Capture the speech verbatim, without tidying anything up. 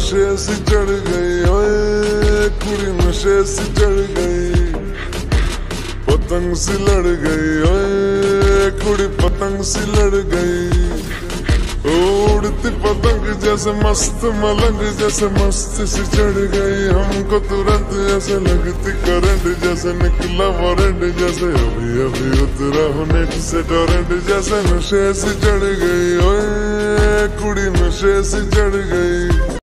नशे से चढ़ गई, ओए कुड़ी नशे से चढ़ गई, पतंग सी लड़ गई, ओए कुड़ी पतंग सी लड़ गई। उड़ती पतंग जैसे मस्त मलंग जैसे मस्त सी चढ़ गई, हमको तुरंत ऐसे लगती करंट जैसे निकला वारंट, जैसे अभी अभी उतरा हूँ नेट से टोरेंट, जैसे नशे से चढ़ गई, ओए कुड़ी नशे से चढ़ गई।